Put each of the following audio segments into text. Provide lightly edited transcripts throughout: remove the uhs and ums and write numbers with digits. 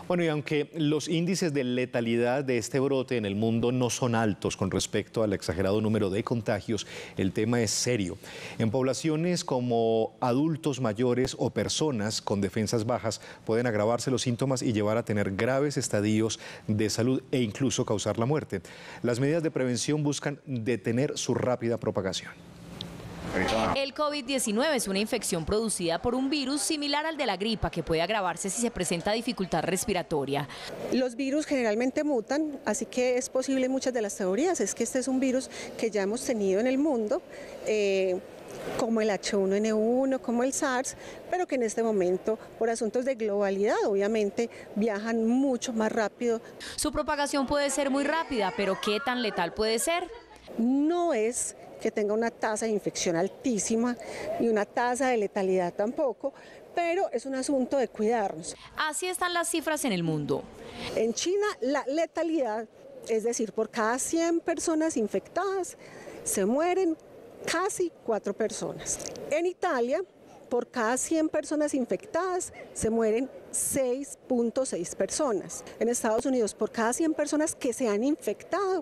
Bueno, y aunque los índices de letalidad de este brote en el mundo no son altos con respecto al exagerado número de contagios, el tema es serio. En poblaciones como adultos mayores o personas con defensas bajas pueden agravarse los síntomas y llevar a tener graves estadios de salud e incluso causar la muerte. Las medidas de prevención buscan detener su rápida propagación. El COVID-19 es una infección producida por un virus similar al de la gripa que puede agravarse si se presenta dificultad respiratoria. Los virus generalmente mutan, así que es posible, muchas de las teorías es que este es un virus que ya hemos tenido en el mundo, como el H1N1, como el SARS, pero que en este momento, por asuntos de globalidad, obviamente viajan mucho más rápido. Su propagación puede ser muy rápida, pero ¿qué tan letal puede ser? No es que tenga una tasa de infección altísima y una tasa de letalidad tampoco, pero es un asunto de cuidarnos. Así están las cifras en el mundo. En China, la letalidad, es decir, por cada 100 personas infectadas, se mueren casi 4 personas. En Italia, por cada 100 personas infectadas, se mueren 6.6 personas. En Estados Unidos, por cada 100 personas que se han infectado,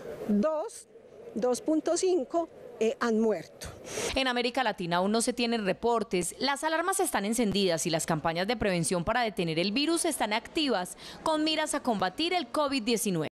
2.5 han muerto. En América Latina aún no se tienen reportes, las alarmas están encendidas y las campañas de prevención para detener el virus están activas con miras a combatir el COVID-19.